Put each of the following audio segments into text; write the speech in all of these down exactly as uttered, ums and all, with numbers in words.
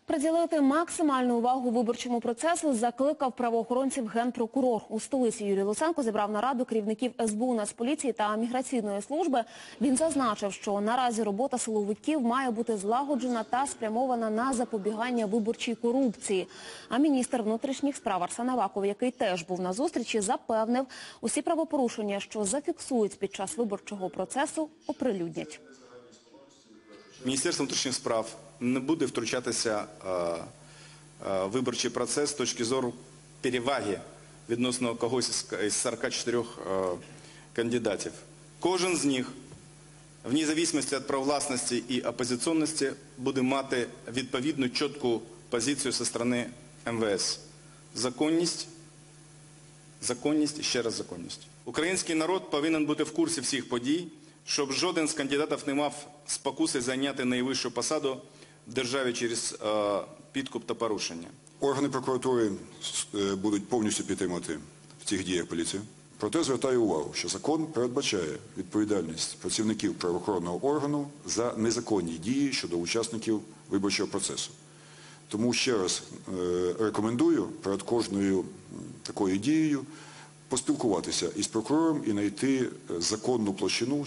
Приділити максимальну увагу виборчому процесу закликав правоохоронців генпрокурор. У столиці Юрій Луценко зібрав нараду керівників ес бе у, Нацполіції та міграційної служби. Він зазначив, що наразі робота силовиків має бути злагоджена та спрямована на запобігання виборчій корупції. А міністр внутрішніх справ Арсен Аваков, який теж був на зустрічі, запевнив, усі правопорушення, що зафіксують під час виборчого процесу, оприлюднять. Міністерство внутрішніх справ не буде втручатися в виборчий процес з точки зору переваги відносно когось із сорока чотирьох кандидатів. Кожен з них, вне зависимості від правовласності і опозиційності, буде мати відповідну чітку позицію зі сторони ем ве ес. Законність, законність і ще раз законність. Український народ повинен бути в курсі всіх подій, щоб жоден з кандидатів не мав спокуси зайняти найвищу посаду в державі через е, підкуп та порушення. Органи прокуратури будуть повністю підтримувати в цих діях поліцію. Проте звертаю увагу, що закон передбачає відповідальність працівників правоохоронного органу за незаконні дії щодо учасників виборчого процесу. Тому ще раз е, рекомендую перед кожною такою дією поспілкуватися із прокурором і знайти законну площину,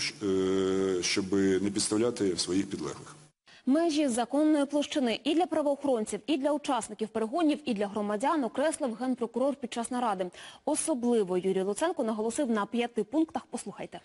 щоб не підставляти своїх підлеглих. Межі законної площини і для правоохоронців, і для учасників перегонів, і для громадян окреслив генпрокурор під час наради. Особливо Юрій Луценко наголосив на п'яти пунктах. Послухайте.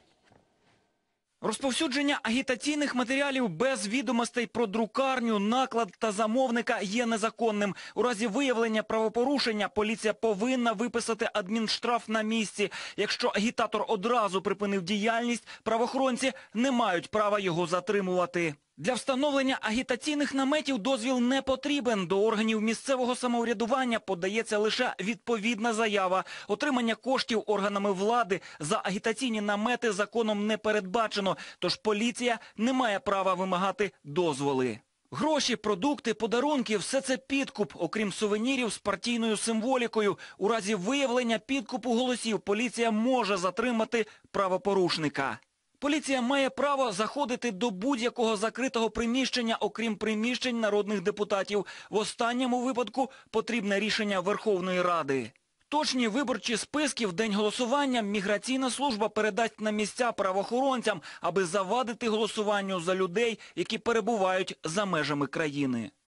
Розповсюдження агітаційних матеріалів без відомостей про друкарню, наклад та замовника є незаконним. У разі виявлення правопорушення поліція повинна виписати адмінштраф на місці. Якщо агітатор одразу припинив діяльність, правоохоронці не мають права його затримувати. Для встановлення агітаційних наметів дозвіл не потрібен. До органів місцевого самоврядування подається лише відповідна заява. Отримання коштів органами влади за агітаційні намети законом не передбачено, тож поліція не має права вимагати дозволи. Гроші, продукти, подарунки – все це підкуп, окрім сувенірів з партійною символікою. У разі виявлення підкупу голосів поліція може затримати правопорушника. Поліція має право заходити до будь-якого закритого приміщення, окрім приміщень народних депутатів. В останньому випадку потрібне рішення Верховної Ради. Точні виборчі списки в день голосування міграційна служба передасть на місця правоохоронцям, аби завадити голосуванню за людей, які перебувають за межами країни.